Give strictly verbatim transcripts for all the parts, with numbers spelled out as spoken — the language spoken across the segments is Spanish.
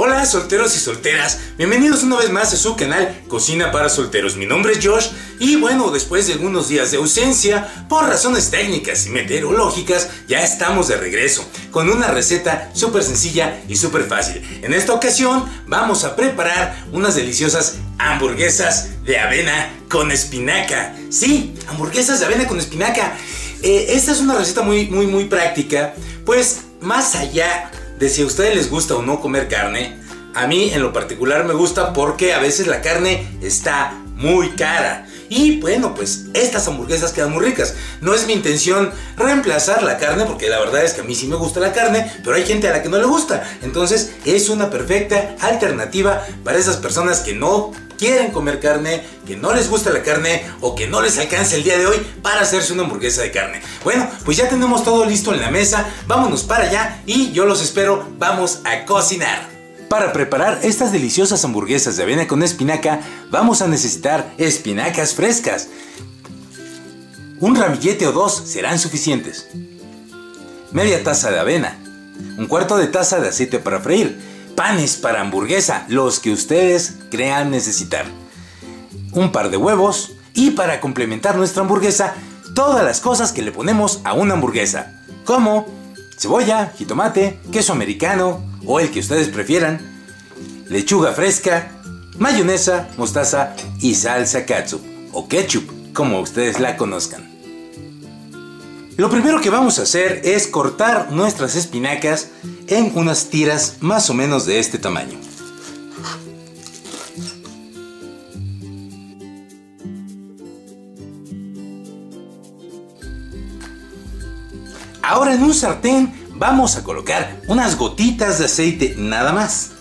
Hola solteros y solteras, bienvenidos una vez más a su canal Cocina para Solteros. Mi nombre es Josh y bueno, después de algunos días de ausencia por razones técnicas y meteorológicas, ya estamos de regreso con una receta súper sencilla y súper fácil. En esta ocasión vamos a preparar unas deliciosas hamburguesas de avena con espinaca. Sí, hamburguesas de avena con espinaca. Eh, esta es una receta muy, muy, muy práctica, pues más allá de si a ustedes les gusta o no comer carne, a mí en lo particular me gusta porque a veces la carne está muy cara. Y bueno, pues estas hamburguesas quedan muy ricas. No es mi intención reemplazar la carne, porque la verdad es que a mí sí me gusta la carne, pero hay gente a la que no le gusta. Entonces es una perfecta alternativa para esas personas que no quieren comer carne, que no les gusta la carne o que no les alcanza el día de hoy para hacerse una hamburguesa de carne. Bueno, pues ya tenemos todo listo en la mesa, vámonos para allá y yo los espero, vamos a cocinar. Para preparar estas deliciosas hamburguesas de avena con espinaca, vamos a necesitar espinacas frescas. Un ramillete o dos serán suficientes. Media taza de avena. Un cuarto de taza de aceite para freír. Panes para hamburguesa, los que ustedes crean necesitar. Un par de huevos. Y para complementar nuestra hamburguesa, todas las cosas que le ponemos a una hamburguesa. Como cebolla, jitomate, queso americano o el que ustedes prefieran, lechuga fresca, mayonesa, mostaza y salsa catsup o ketchup, como ustedes la conozcan. Lo primero que vamos a hacer es cortar nuestras espinacas en unas tiras más o menos de este tamaño. Ahora en un sartén vamos a colocar unas gotitas de aceite nada más.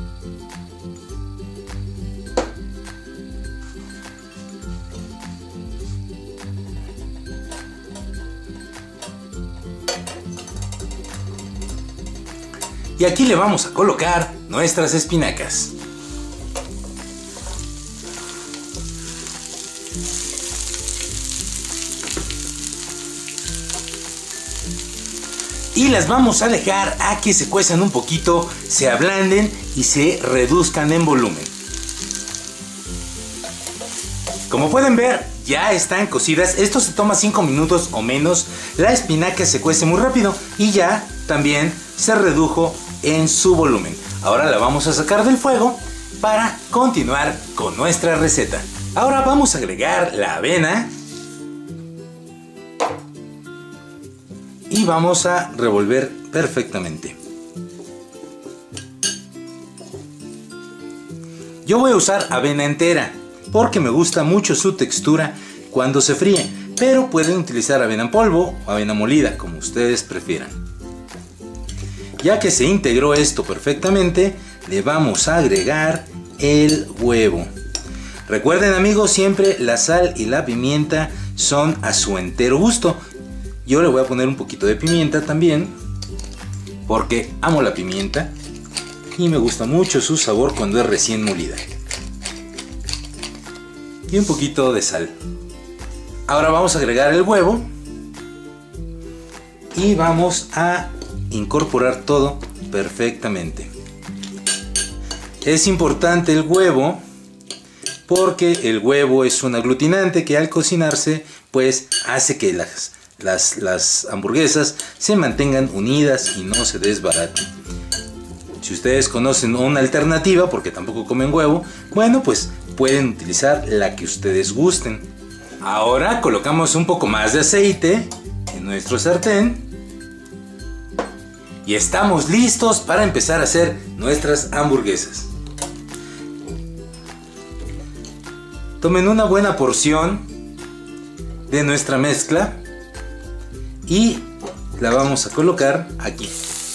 Y aquí le vamos a colocar nuestras espinacas. Y las vamos a dejar a que se cuezan un poquito, se ablanden y se reduzcan en volumen. Como pueden ver, ya están cocidas. Esto se toma cinco minutos o menos. La espinaca se cuece muy rápido y ya también se redujo en su volumen. Ahora la vamos a sacar del fuego para continuar con nuestra receta. Ahora vamos a agregar la avena. Y vamos a revolver perfectamente. Yo voy a usar avena entera porque me gusta mucho su textura cuando se fríe, pero pueden utilizar avena en polvo o avena molida, como ustedes prefieran. Ya que se integró esto perfectamente, le vamos a agregar el huevo. Recuerden, amigos, siempre la sal y la pimienta son a su entero gusto. Yo le voy a poner un poquito de pimienta también, porque amo la pimienta y me gusta mucho su sabor cuando es recién molida. Y un poquito de sal. Ahora vamos a agregar el huevo y vamos a incorporar todo perfectamente. Es importante el huevo porque el huevo es un aglutinante que al cocinarse pues hace que las Las, las hamburguesas se mantengan unidas y no se desbaraten. Si ustedes conocen una alternativa, porque tampoco comen huevo, bueno, pues pueden utilizar la que ustedes gusten. Ahora colocamos un poco más de aceite en nuestro sartén y estamos listos para empezar a hacer nuestras hamburguesas. Tomen una buena porción de nuestra mezcla y la vamos a colocar aquí.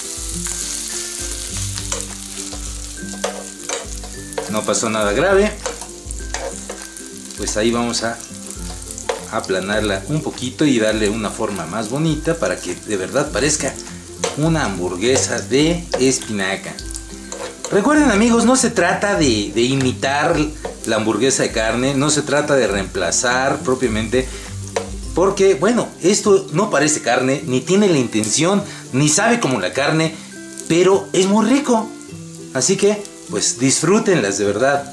No pasó nada grave, pues ahí vamos a aplanarla un poquito y darle una forma más bonita para que de verdad parezca una hamburguesa de espinaca. Recuerden, amigos, no se trata de, de imitar la hamburguesa de carne, no se trata de reemplazar propiamente. Porque, bueno, esto no parece carne, ni tiene la intención, ni sabe como la carne, pero es muy rico. Así que, pues disfrútenlas de verdad.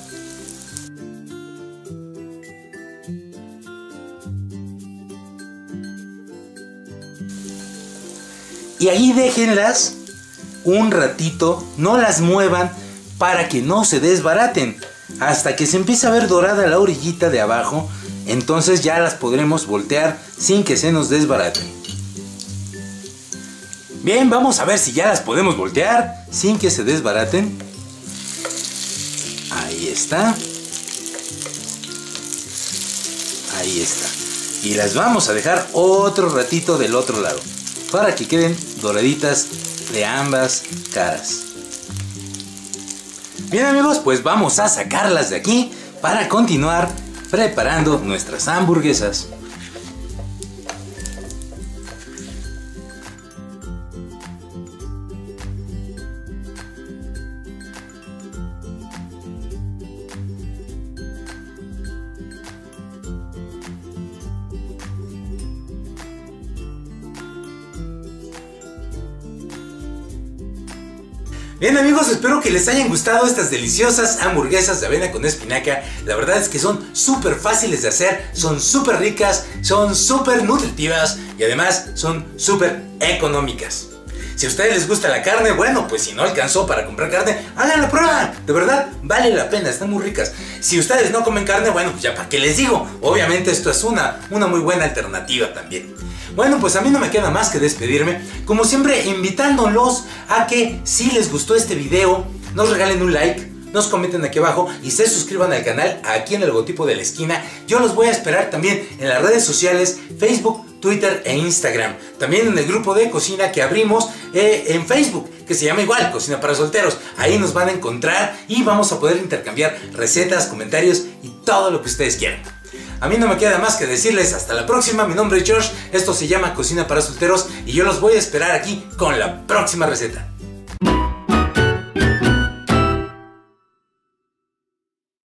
Y ahí déjenlas un ratito, no las muevan para que no se desbaraten. Hasta que se empiece a ver dorada la orillita de abajo, entonces ya las podremos voltear sin que se nos desbaraten. Bien, vamos a ver si ya las podemos voltear sin que se desbaraten. Ahí está. Ahí está. Y las vamos a dejar otro ratito del otro lado, para que queden doraditas de ambas caras. Bien amigos, pues vamos a sacarlas de aquí para continuar preparando nuestras hamburguesas. Bien amigos, espero que les hayan gustado estas deliciosas hamburguesas de avena con espinaca. La verdad es que son súper fáciles de hacer, son súper ricas, son súper nutritivas y además son súper económicas. Si a ustedes les gusta la carne, bueno, pues si no alcanzó para comprar carne, hagan la prueba. De verdad, vale la pena, están muy ricas. Si ustedes no comen carne, bueno, pues ya para qué les digo. Obviamente esto es una, una muy buena alternativa también. Bueno, pues a mí no me queda más que despedirme, como siempre invitándolos a que si les gustó este video, nos regalen un like, nos comenten aquí abajo y se suscriban al canal aquí en el logotipo de la esquina. Yo los voy a esperar también en las redes sociales, Facebook, Twitter e Instagram. También en el grupo de cocina que abrimos eh, en Facebook, que se llama igual, Cocina para Solteros. Ahí nos van a encontrar y vamos a poder intercambiar recetas, comentarios y todo lo que ustedes quieran. A mí no me queda más que decirles hasta la próxima. Mi nombre es George, esto se llama Cocina para Solteros y yo los voy a esperar aquí con la próxima receta.